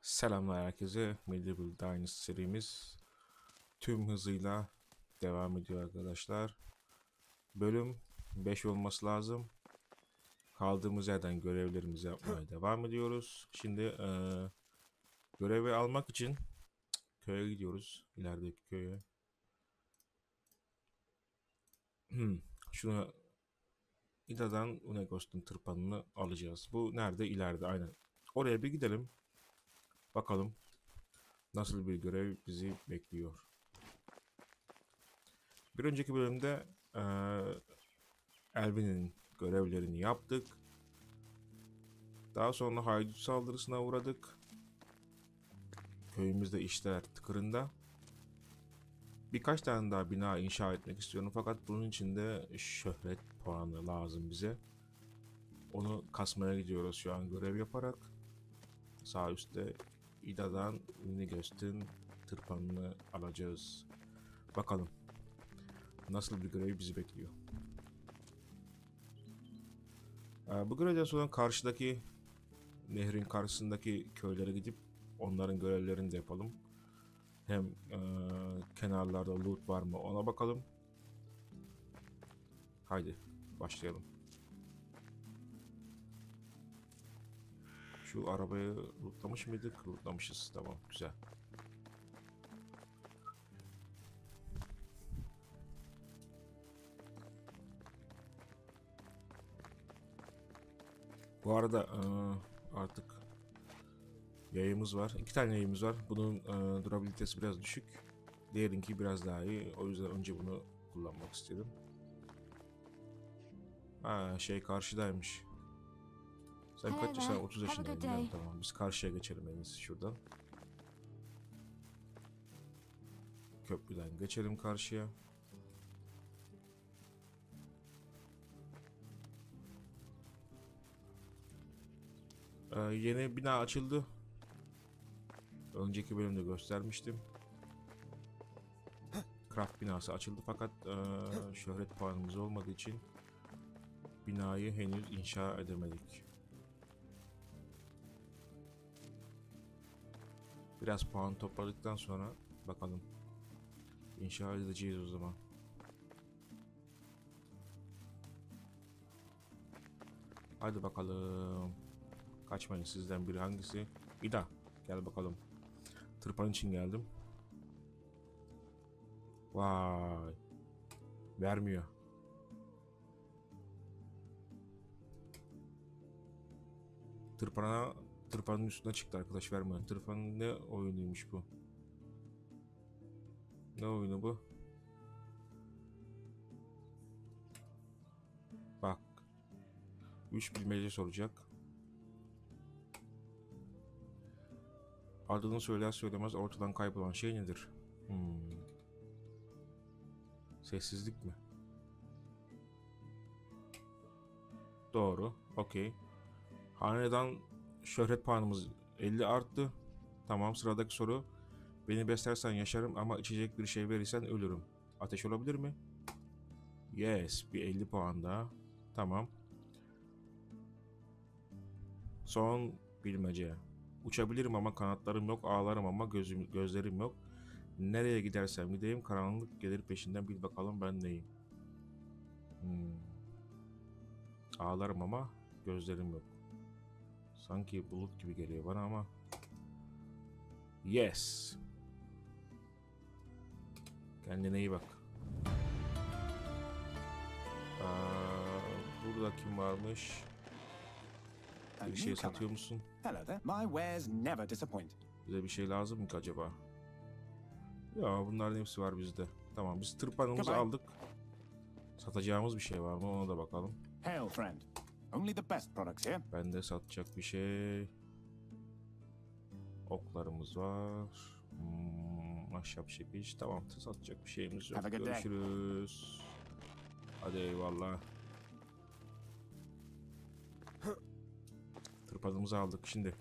Selamlar herkese. Medieval Dynasty serimiz tüm hızıyla devam ediyor arkadaşlar. Bölüm 5 olması lazım. Kaldığımız yerden görevlerimizi yapmaya devam ediyoruz. Şimdi görevi almak için köye gidiyoruz. İlerideki köye. Şunu İda'dan Unegos'un tırpanını alacağız. Bu nerede? İleride aynen. Oraya bir gidelim. Bakalım nasıl bir görev bizi bekliyor. Bir önceki bölümde Elvin'in görevlerini yaptık. Daha sonra haydut saldırısına uğradık. Köyümüzde işler tıkırında. Birkaç tane daha bina inşa etmek istiyorum fakat bunun için de şöhret puanı lazım bize. Onu kasmaya gidiyoruz şu an görev yaparak. Sağ üstte İda'dan Unigost'un tırpanını alacağız. Bakalım nasıl bir görev bizi bekliyor. Bu görevden sonra karşıdaki nehrin karşısındaki köylere gidip onların görevlerini de yapalım. Hem kenarlarda loot var mı ona bakalım. Haydi başlayalım. Şu arabayı lootlamış mıydık? Lootlamışız. Tamam, güzel. Bu arada artık yayımız var. İki tane yayımız var. Bunun durabilitesi biraz düşük. Diğerinki biraz daha iyi. O yüzden önce bunu kullanmak istedim. Şey karşıdaymış. Sen kaç yaşındasın? 30 yaşındayım. Tamam. Biz karşıya geçelim en iyisi şuradan. Köprüden geçelim karşıya. Yeni bina açıldı. Önceki bölümde göstermiştim. Craft binası açıldı fakat şöhret puanımız olmadığı için binayı henüz inşa edemedik. Biraz puan topladıktan sonra bakalım. İnşa edeceğiz o zaman. Hadi bakalım. Kaçmayın, sizden biri hangisi? İda, gel bakalım. Tırpan için geldim. Vay. Vermiyor. Tırpanın üstüne çıktı arkadaş, vermiyor. Tırpanın ne oyunuymuş bu? Ne oyunu bu? Bak. 3 bilmece soracak. Adını söyler söylemez ortadan kaybolan şey nedir? Sessizlik mi? Doğru. Okey. Hanedan şöhret puanımız 50 arttı. Tamam, sıradaki soru. Beni beslersen yaşarım ama içecek bir şey verirsen ölürüm. Ateş olabilir mi? Yes. Bir 50 puan daha. Tamam. Son bilmece. Uçabilirim ama kanatlarım yok. Ağlarım ama gözlerim yok. Nereye gidersem gideyim karanlık gelir peşinden, bil bakalım ben neyim? Ağlarım ama gözlerim yok. Sanki bulut gibi geliyor bana ama. Yes. Kendine iyi bak. Burada kim varmış? Bir şey satıyor musun? Bize bir şey lazım mı ki acaba? Ya bunların hepsi var bizde. Tamam, biz tırpanımızı aldık. Satacağımız bir şey var mı ona da bakalım. Bende satacak bir şey. Oklarımız var. Ahşap şepiç. Tamam, satacak bir şeyimiz yok. Görüşürüz. Hadi eyvallah. Tırpanımızı aldık şimdi.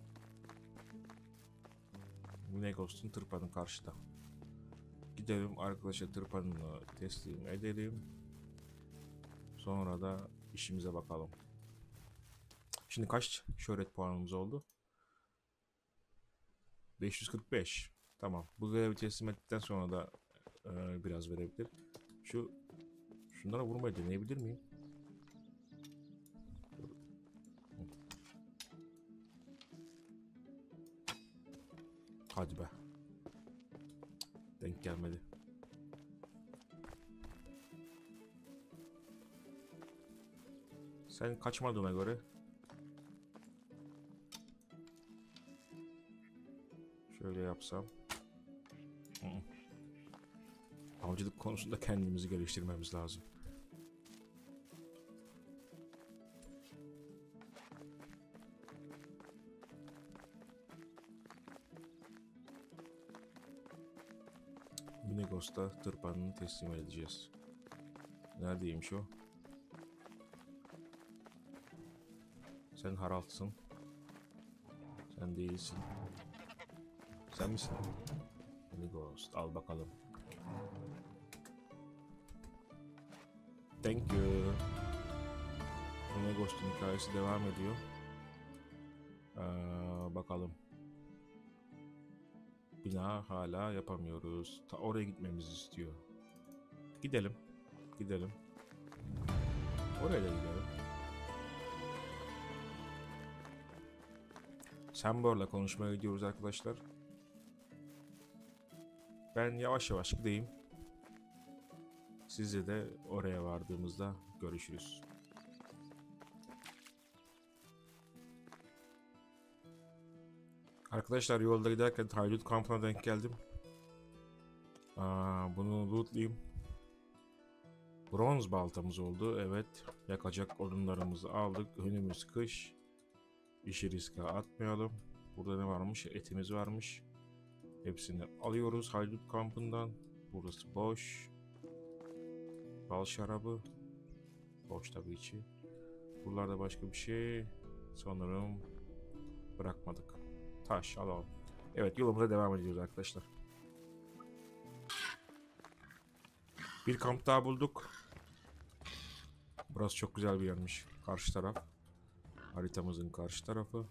Negos'un tırpanı karşıda. Gidelim arkadaşa tırpanını teslim edelim. Sonra da işimize bakalım. Şimdi kaç şöhret puanımız oldu? 545. Tamam. Bu görevi teslim ettikten sonra da biraz verebilir. Şunlara vurmayı deneyebilir miyim? Hadi be. Denk gelmedi. Sen kaçmadığına göre şöyle yapsam. Avcılık konusunda kendimizi geliştirmemiz lazım. Minigos'ta tırpanını teslim edeceğiz. Neredeymiş o? Sen Harald'sın. Sen değilsin. Sen misin? Minigos, al bakalım. Thank you. Minigos'un hikayesi devam ediyor. Bakalım. Bina hala yapamıyoruz. Ta oraya gitmemizi istiyor. Gidelim. Gidelim. Oraya da gidelim. Sambor'la konuşmaya gidiyoruz arkadaşlar. Ben yavaş yavaş gideyim. Sizle de oraya vardığımızda görüşürüz. Arkadaşlar yolda giderken haydut kampına denk geldim. Bunu lootlayayım. Bronz baltamız oldu. Evet. Yakacak odunlarımızı aldık. Önümüz kış. İşi riske atmayalım. Burada ne varmış? Etimiz varmış. Hepsini alıyoruz haydut kampından. Burası boş. Bal şarabı. Boş tabii içi. Buralarda başka bir şey sanırım bırakmadık. Taş alalım. Evet, yolumuza devam ediyoruz arkadaşlar. Bir kamp daha bulduk. Burası çok güzel bir yermiş. Karşı taraf. Haritamızın karşı tarafı.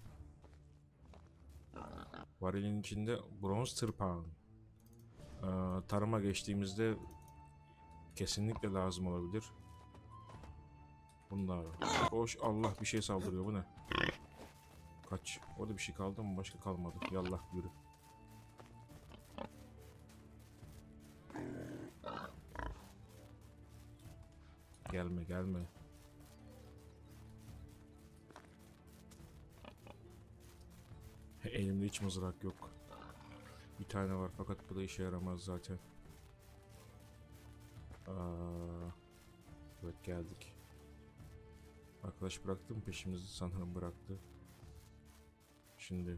Varilin içinde bronz tırpan. Tarıma geçtiğimizde kesinlikle lazım olabilir. Bunlar boş. Allah, bir şey saldırıyor, bu ne? Kaç. Orada bir şey kaldı mı? Başka kalmadı. Yallah yürü. Gelme gelme. Elimde hiç mızrak yok. Bir tane var fakat bu da işe yaramaz zaten. Evet, geldik. Arkadaş bıraktı mı peşimizi? Sanırım bıraktı. Şimdi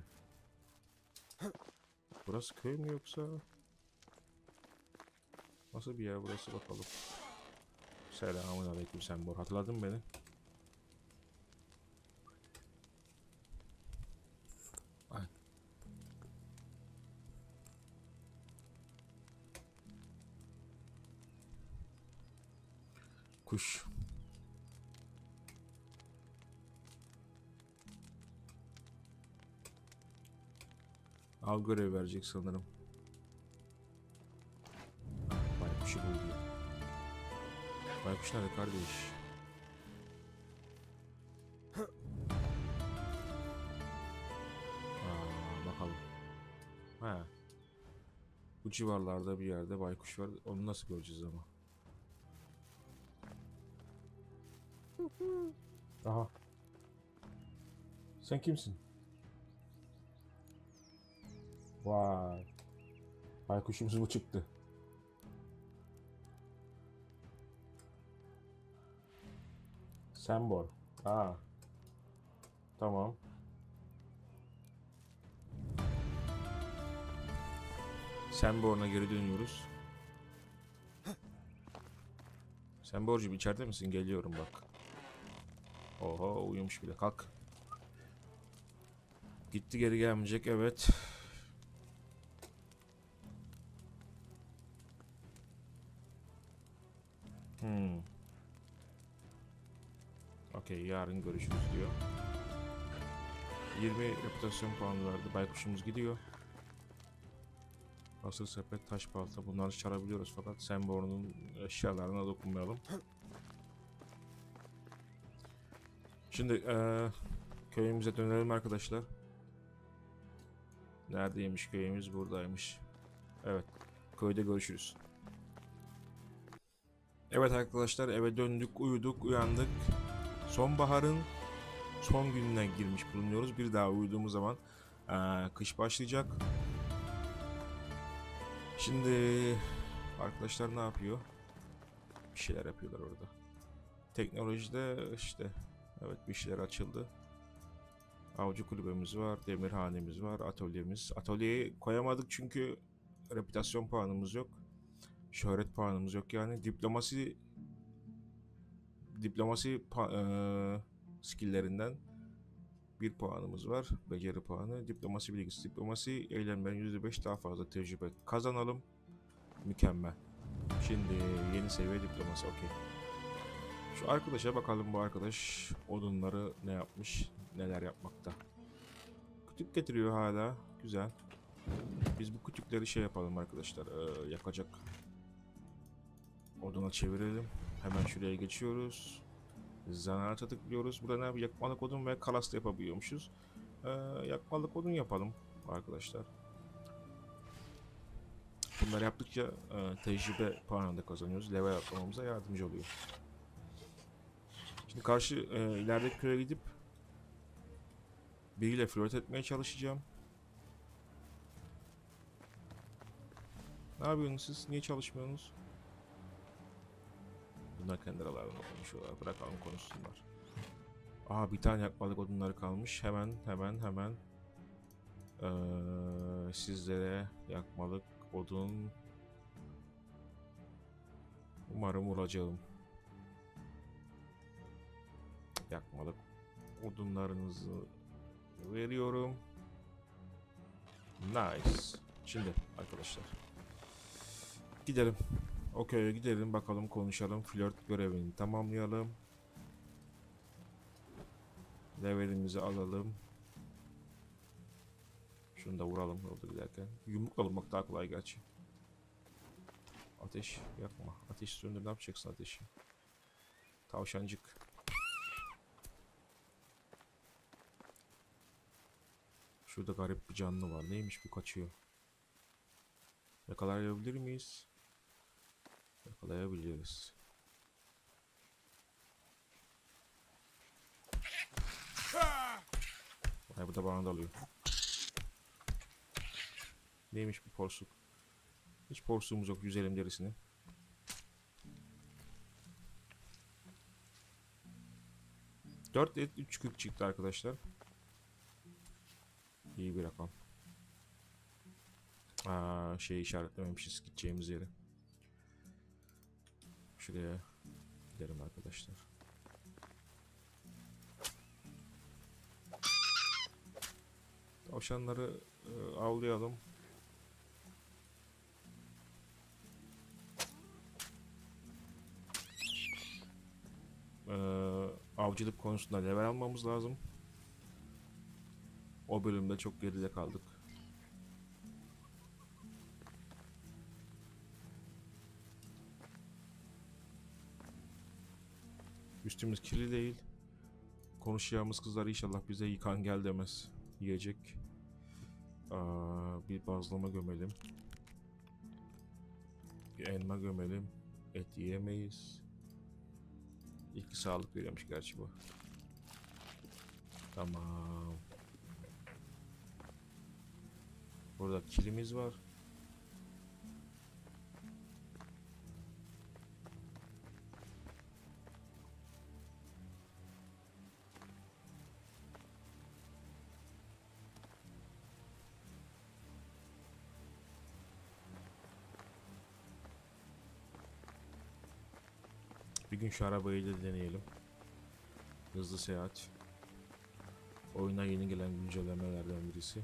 burası köy mü yoksa nasıl bir yer burası, bakalım. Selamünaleyküm Sembor. Hatırladın mı beni? Ay. Kuş. Av görevi verecek sanırım. Baykuşu buldu. Baykuş nerede kardeş? Bakalım. Ha. Bu civarlarda bir yerde baykuş var. Onu nasıl göreceğiz ama? Aha. Sen kimsin? Vay. Baykuşumuz bu çıktı. Sembor. Tamam. Sembor'una geri dönüyoruz. Sembor'cum içeride misin? Geliyorum bak. Oho, uyumuş bile. Kalk. Gitti, geri gelmeyecek. Evet. Okey, yarın görüşürüz diyor. 20 reputasyon puanı verdi. Baykuşumuz gidiyor. Hasır sepet, taş balta, bunları çalabiliyoruz fakat Semborn'un eşyalarına dokunmayalım. Şimdi köyümüze dönelim arkadaşlar. Neredeymiş köyümüz? Buradaymış. Evet, köyde görüşürüz. Evet arkadaşlar, eve döndük, uyuduk, uyandık. Sonbaharın son gününe girmiş bulunuyoruz. Bir daha uyuduğumuz zaman kış başlayacak. Şimdi arkadaşlar ne yapıyor? Bir şeyler yapıyorlar orada. Teknolojide işte evet bir şeyler açıldı. Avcı kulübemiz var, demirhanemiz var, atölyemiz. Atölyeyi koyamadık çünkü reputasyon puanımız yok. Şöhret puanımız yok yani. Diplomasi skill'lerinden bir puanımız var. Beceri puanı. Diplomasi bilgisi. Diplomasi eylemlerin %5 daha fazla tecrübe kazanalım. Mükemmel. Şimdi yeni seviye diplomasi. Okey. Şu arkadaşa bakalım, bu arkadaş odunları ne yapmış, neler yapmakta. Kütük getiriyor hala. Güzel. Biz bu kütükleri şey yapalım arkadaşlar. Yakacak oduna çevirelim. Hemen şuraya geçiyoruz. Zanaata tıklıyoruz. Burada ne? Yakmalık odun ve kalas da yapabiliyormuşuz. Yakmalık odun yapalım arkadaşlar. Bunları yaptıkça tecrübe puanı da kazanıyoruz. Level atlamamıza yardımcı oluyor. Şimdi karşı ilerideki köye gidip biriyle flört etmeye çalışacağım. Ne yapıyorsunuz siz? Niye çalışmıyorsunuz? Bunlar kendi aralarında konuşuyorlar. Bırakalım konuşsunlar. Aa, bir tane yakmalık odunları kalmış. Hemen sizlere yakmalık odun umarım bulacağım. Yakmalık odunlarınızı veriyorum. Nice. Şimdi arkadaşlar gidelim. O köye gidelim bakalım, konuşalım. Flört görevini tamamlayalım. Levelimizi alalım. Şunu da vuralım yolda giderken. Yumruk alınmak daha kolay gerçi. Ateş yakma. Ateş söndür, ne yapacaksın ateşi? Tavşancık. Şurada garip bir canlı var. Neymiş bu, kaçıyor. Yakalayabilir miyiz? Yakalayabiliriz. Ay, bu da bana dalıyor. Neymiş bu porsuk? Hiç porsuğumuz yok. Yüzelim derisini. Dört et 3 kök çıktı arkadaşlar. İyi bir rakam. Şeyi işaretlememişiz gideceğimiz yeri. Şuraya gidelim arkadaşlar. Tavşanları avlayalım. Avcılık konusunda level almamız lazım. O bölümde çok geride kaldık. Üstümüz kirli değil. Konuşacağımız kızlar inşallah bize yıkan gel demez. Yiyecek. Bir bazlama gömelim. Bir elma gömelim. Et yiyemeyiz. İlk sağlık veriyormuş gerçi bu. Tamam. Burada kilimiz var. Bir gün şu arabayı da deneyelim. Hızlı seyahat. Oyuna yeni gelen güncellemelerden birisi.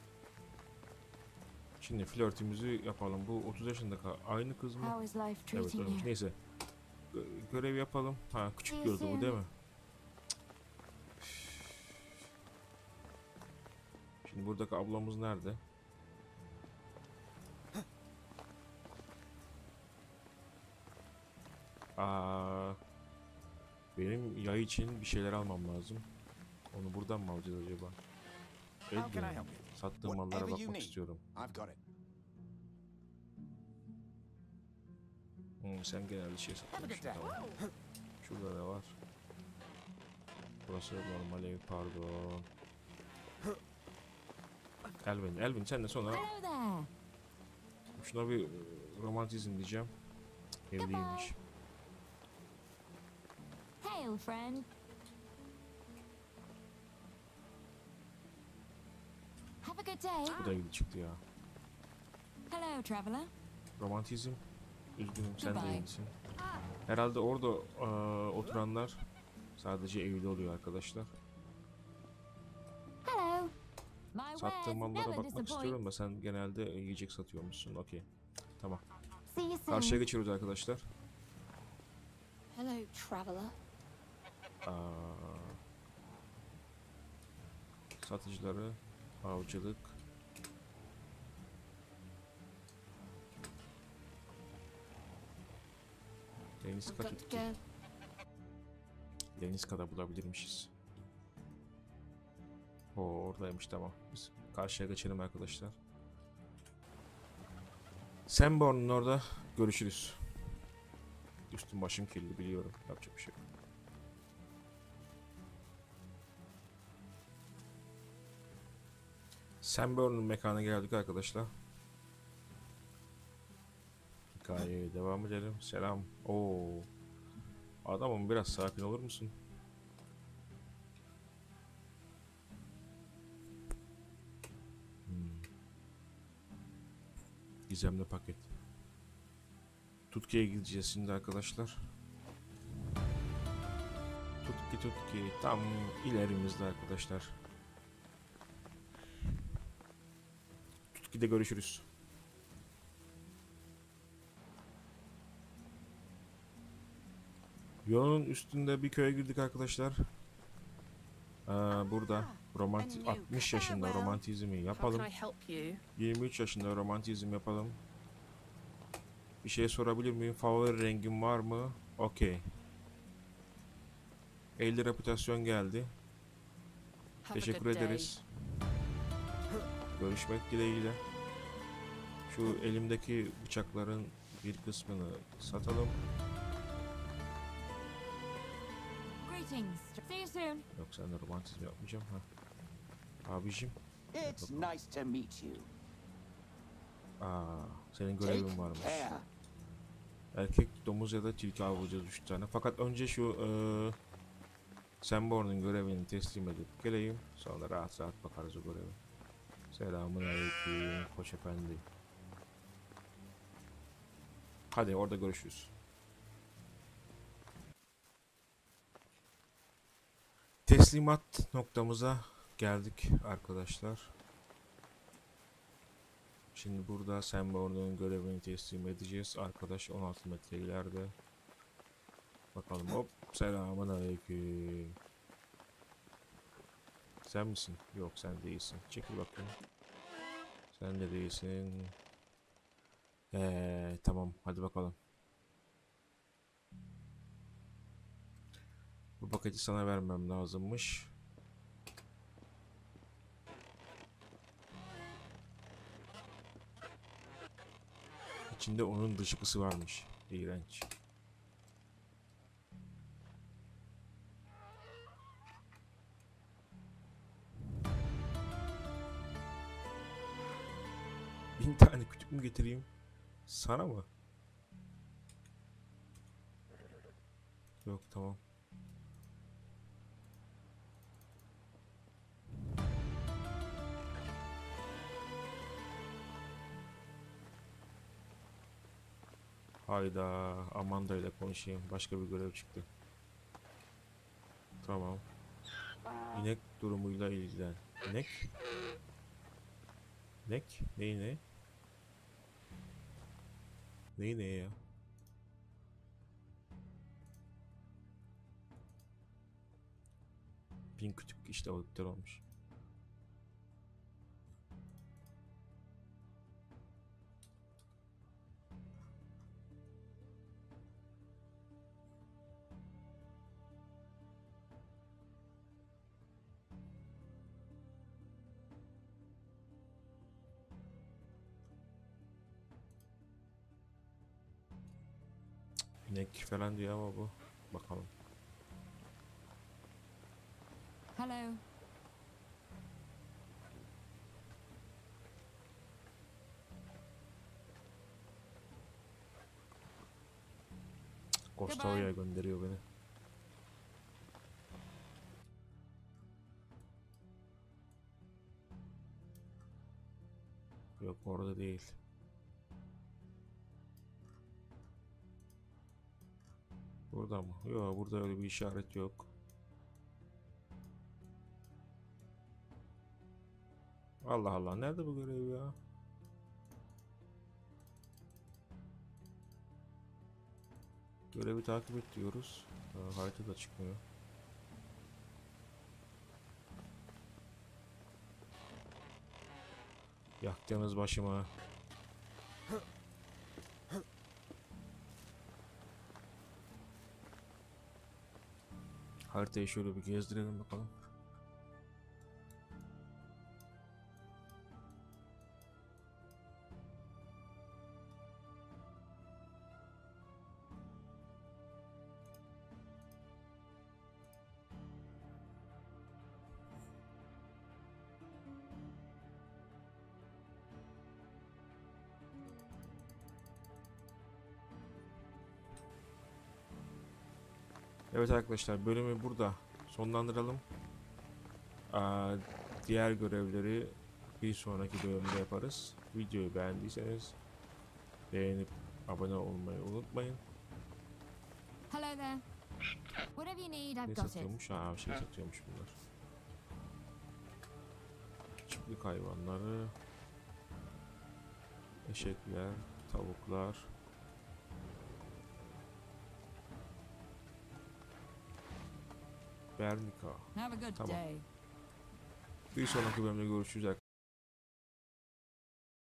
Şimdi flörtümüzü yapalım. Bu 30 yaşında aynı kız mı? Evet, ölmüş. Neyse. Görev yapalım. Ha, küçük gördü bu değil mi? Şimdi buradaki ablamız nerede? Aa, benim yay için bir şeyler almam lazım. Onu buradan mı alacağız acaba? How can I Elgin. help you? Sattığım mallara Whatever you bakmak need. istiyorum. I've got it. Sen genelde şey Have a satıyorsun. good day. Tamam. Şurada ne var? Burası normal ev, pardon. Elvin sen de sonra Hello there. şuna bir romantizm diyeceğim. Evliymiş. Hail, friend. Have a good day. Bu da ilgi çıktı ya. Hello, traveler. Romantizm. Üzgünüm sen de Goodbye. evlisin. Herhalde orada oturanlar sadece evli oluyor arkadaşlar. Hello. My Sattığım wares mallara never bakmak disappoint. istiyorum da sen genelde yiyecek satıyormuşsun. Okey. Tamam. See you soon. Karşıya geçiyoruz arkadaşlar. Hello, traveler. Satıcıları, avcılık. Deniz We've got to tutki. go. Deniz kadar bulabilirmişiz. O oradaymış, tamam. Biz karşıya geçelim arkadaşlar. Sanborn'un orada görüşürüz. Üstüm başım kirli biliyorum. Yapacak bir şey yok. Sanborn'un mekanına geldik arkadaşlar. Hikayeye devam edelim. Selam. Oo. Adamım, biraz sakin olur musun? Gizemli paket. Tutki'ye gideceğiz şimdi arkadaşlar. Tutki tam ilerimizde arkadaşlar. Tutki'de görüşürüz. Yolun üstünde bir köye girdik arkadaşlar. Burada 60 yaşında romantizmi How yapalım. can I help you? 23 yaşında romantizm yapalım. Bir şey sorabilir miyim? Favori rengin var mı? Okey. 50 reputasyon geldi. Have a Teşekkür good day. ederiz. Görüşmek dileğiyle. Şu elimdeki bıçakların bir kısmını satalım. Greetings. See you soon. Yok, sen de romantizm yapmayacağım. Abicim. It's nice to meet you. Senin Take görevin varmış. care. Erkek domuz ya da tilki avlayacağız 3 tane. Fakat önce şu Sanborn'un görevini teslim edip geleyim. Sonra rahat rahat bakarız o göreve. Selamun aleyküm Koç Efendi. Hadi orada görüşürüz. Teslimat noktamıza geldik arkadaşlar. Şimdi burada Sanborn'un görevini teslim edeceğiz. Arkadaş 16 metre ileride. Bakalım, hop, selamun aleyküm. Sen misin? Yok, sen değilsin. Çekil bakayım. Sen de değilsin. Tamam, hadi bakalım. Bu paketi sana vermem lazımmış. İçinde onun dışkısı varmış. İğrenç. Bin tane kütük mü getireyim? Sana mı? Yok, tamam. Hayda, Amanda ile konuşayım. Başka bir görev çıktı. Tamam. İnek durumuyla ilgilen. İnek? İnek? Neyi ne? Neyi ne ya? Bin kütük işte o iptal olmuş. Nek falan diyor ama bu. Bakalım. Hello. Kostova'ya gönderiyor beni. Yok orada değil. Burada mı? Yok burada öyle bir işaret yok. Allah Allah nerede bu görev ya? Görevi takip et diyoruz. Haritada çıkmıyor. Yaktığınız başıma. Haritayı şöyle bir gezdirelim bakalım. Evet arkadaşlar bölümü burada sonlandıralım. Diğer görevleri bir sonraki bölümde yaparız. Videoyu beğendiyseniz beğenip abone olmayı unutmayın. Hello there. Whatever you need, I've Ne got it. satıyormuş? Şey satıyormuş bunlar. Çiftlik hayvanları, eşekler, tavuklar. Bernika. Have a good Tamam. day. Bir sonraki bölümde görüşürüz arkadaşlar.